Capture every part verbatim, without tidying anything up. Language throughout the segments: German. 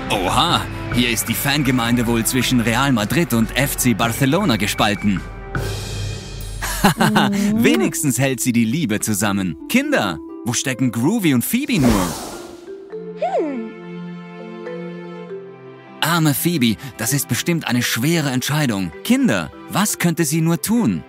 Oha, hier ist die Fangemeinde wohl zwischen Real Madrid und F C Barcelona gespalten. Haha, wenigstens hält sie die Liebe zusammen. Kinder, wo stecken Groovy und Phoebe nur? Arme Phoebe, das ist bestimmt eine schwere Entscheidung. Kinder, was könnte sie nur tun?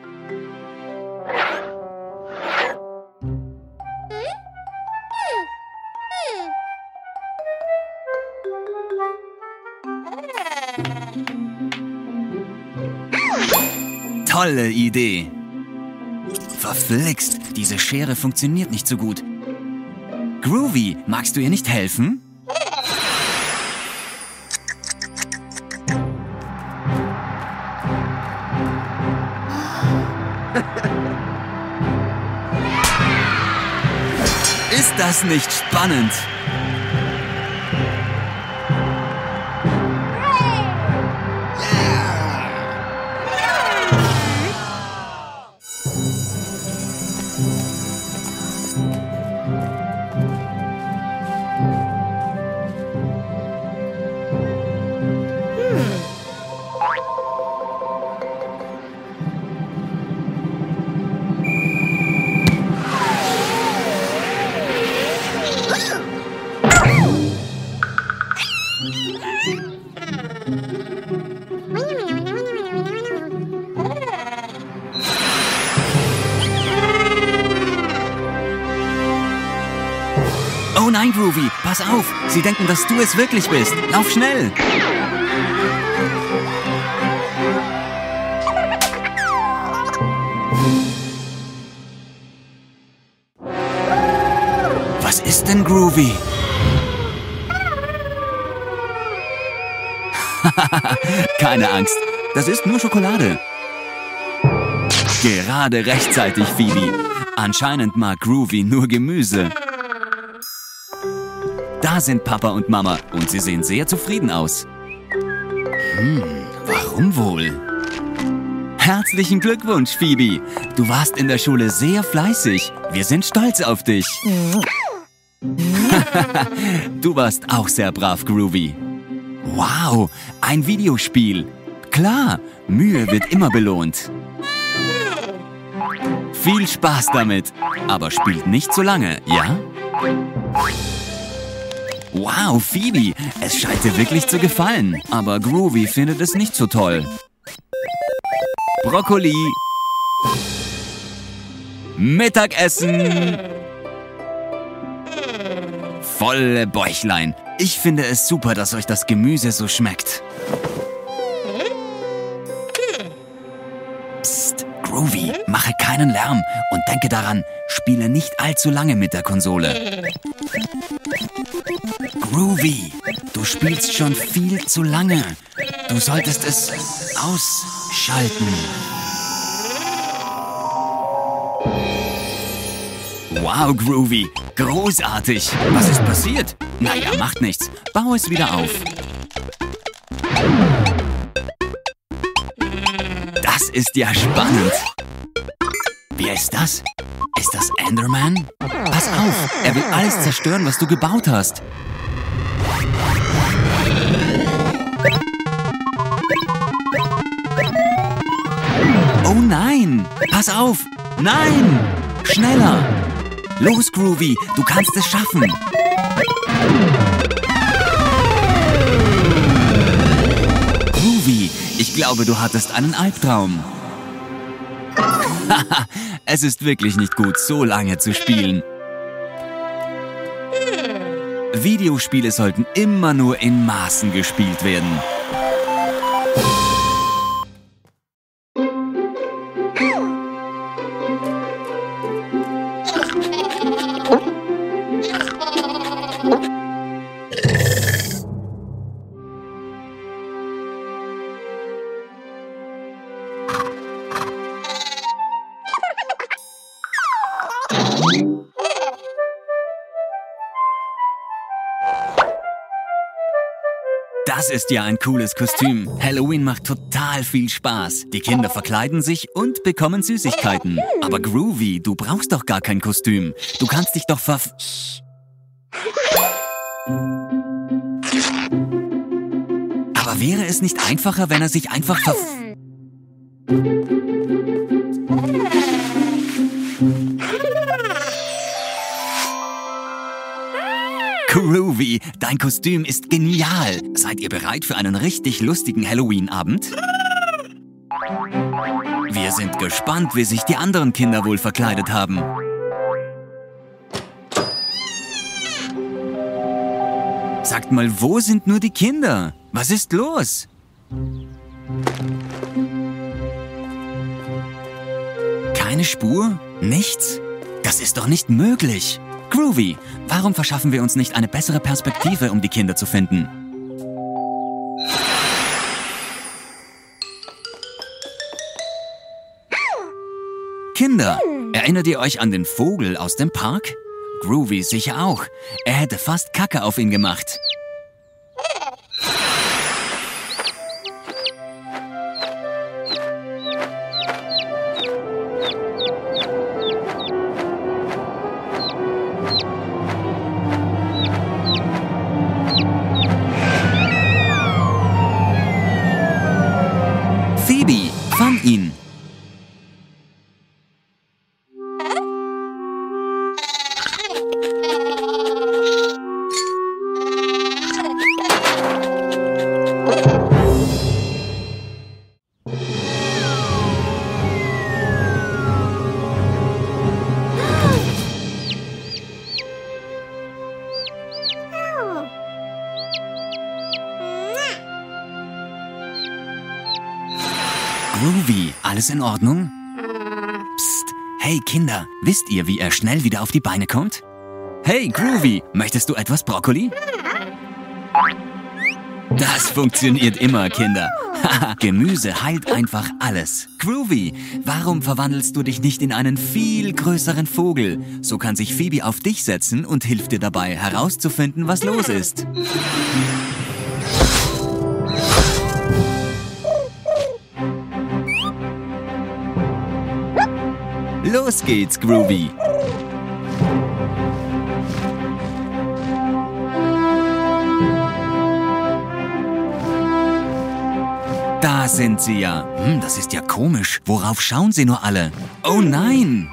Tolle Idee. Verflixt, diese Schere funktioniert nicht so gut. Groovy, magst du ihr nicht helfen? Ist das nicht spannend? Oh nein, Groovy, pass auf! Sie denken, dass du es wirklich bist. Lauf schnell! Was ist denn Groovy? Keine Angst, das ist nur Schokolade. Gerade rechtzeitig, Phoebe. Anscheinend mag Groovy nur Gemüse. Da sind Papa und Mama und sie sehen sehr zufrieden aus. Hm, warum wohl? Herzlichen Glückwunsch, Phoebe. Du warst in der Schule sehr fleißig. Wir sind stolz auf dich. Du warst auch sehr brav, Groovy. Wow, ein Videospiel. Klar, Mühe wird immer belohnt. Viel Spaß damit, aber spielt nicht so lange, ja? Wow, Phoebe, es scheint dir wirklich zu gefallen. Aber Groovy findet es nicht so toll. Brokkoli. Mittagessen. Volle Bäuchlein. Ich finde es super, dass euch das Gemüse so schmeckt. Psst, Groovy, mache keinen Lärm und denke daran, spiele nicht allzu lange mit der Konsole. Groovy, du spielst schon viel zu lange. Du solltest es ausschalten. Wow, Groovy, großartig. Was ist passiert? Naja, macht nichts. Bau es wieder auf. Das ist ja spannend. Wer ist das? Ist das Enderman? Pass auf, er will alles zerstören, was du gebaut hast. Oh nein! Pass auf! Nein! Schneller! Los, Groovy, du kannst es schaffen! Groovy, ich glaube, du hattest einen Albtraum. Haha, es ist wirklich nicht gut, so lange zu spielen. Videospiele sollten immer nur in Maßen gespielt werden. Das ist ja ein cooles Kostüm. Halloween macht total viel Spaß. Die Kinder verkleiden sich und bekommen Süßigkeiten. Aber Groovy, du brauchst doch gar kein Kostüm. Du kannst dich doch verf... Aber wäre es nicht einfacher, wenn er sich einfach ver... Groovy, dein Kostüm ist genial. Seid ihr bereit für einen richtig lustigen Halloween-Abend? Wir sind gespannt, wie sich die anderen Kinder wohl verkleidet haben. Sagt mal, wo sind nur die Kinder? Was ist los? Keine Spur? Nichts? Das ist doch nicht möglich. Groovy, warum verschaffen wir uns nicht eine bessere Perspektive, um die Kinder zu finden? Kinder, erinnert ihr euch an den Vogel aus dem Park? Groovy sicher auch. Er hätte fast Kacke auf ihn gemacht. Phoebe, fang ihn! Groovy, alles in Ordnung? Psst, hey Kinder, wisst ihr, wie er schnell wieder auf die Beine kommt? Hey Groovy, möchtest du etwas Brokkoli? Das funktioniert immer, Kinder. Haha, Gemüse heilt einfach alles. Groovy, warum verwandelst du dich nicht in einen viel größeren Vogel? So kann sich Phoebe auf dich setzen und hilft dir dabei, herauszufinden, was los ist. Los geht's, Groovy! Da sind sie ja. Hm, das ist ja komisch. Worauf schauen sie nur alle? Oh nein!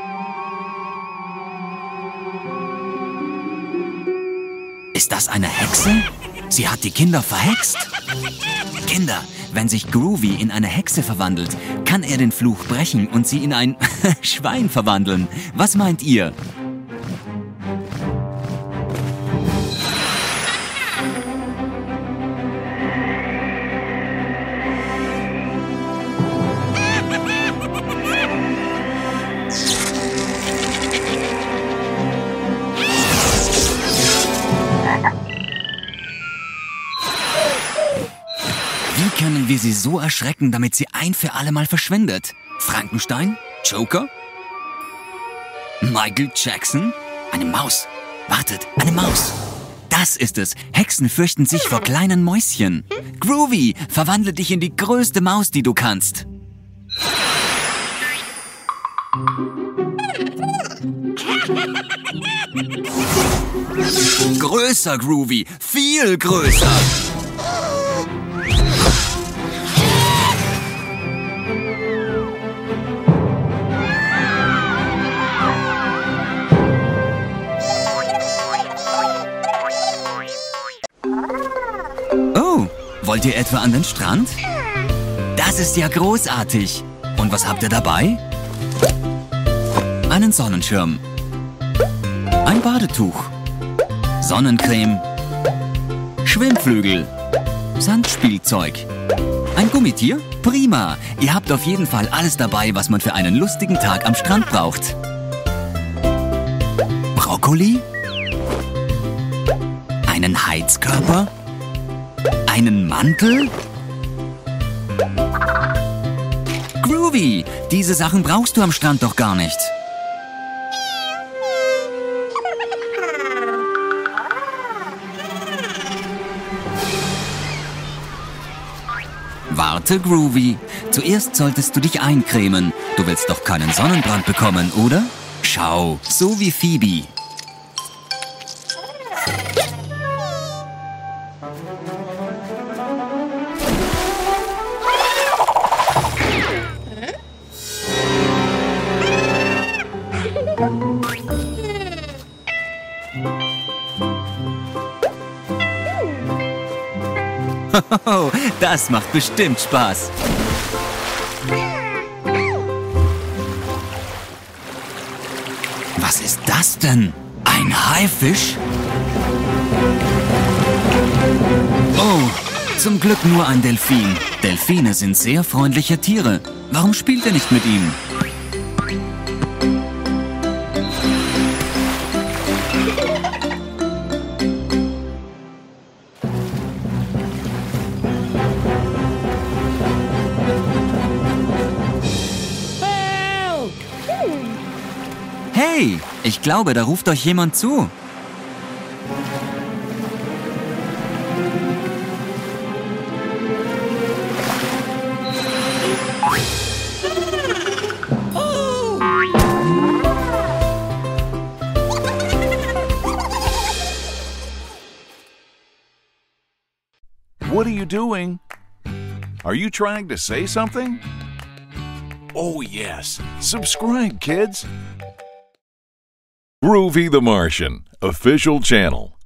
Ist das eine Hexe? Sie hat die Kinder verhext. Kinder, wenn sich Groovy in eine Hexe verwandelt, kann er den Fluch brechen und sie in ein Schwein verwandeln. Was meint ihr? Wie können wir sie so erschrecken, damit sie ein für alle Mal verschwindet? Frankenstein? Joker? Michael Jackson? Eine Maus. Wartet, eine Maus. Das ist es. Hexen fürchten sich vor kleinen Mäuschen. Groovy, verwandle dich in die größte Maus, die du kannst. Größer, Groovy. Viel größer. Oh, wollt ihr etwa an den Strand? Das ist ja großartig. Und was habt ihr dabei? Einen Sonnenschirm. Ein Badetuch. Sonnencreme. Schwimmflügel. Sandspielzeug. Ein Gummitier? Prima. Ihr habt auf jeden Fall alles dabei, was man für einen lustigen Tag am Strand braucht. Brokkoli? Einen Heizkörper? Einen Mantel? Groovy, diese Sachen brauchst du am Strand doch gar nicht. Warte, Groovy. Zuerst solltest du dich eincremen. Du willst doch keinen Sonnenbrand bekommen, oder? Schau, so wie Phoebe. Das macht bestimmt Spaß. Was ist das denn? Ein Haifisch? Oh, zum Glück nur ein Delfin. Delfine sind sehr freundliche Tiere. Warum spielt er nicht mit ihm? Hey, ich glaube, da ruft euch jemand zu. What are you doing? Are you trying to say something? Oh yes, subscribe, kids! Groovy the Martian, official channel.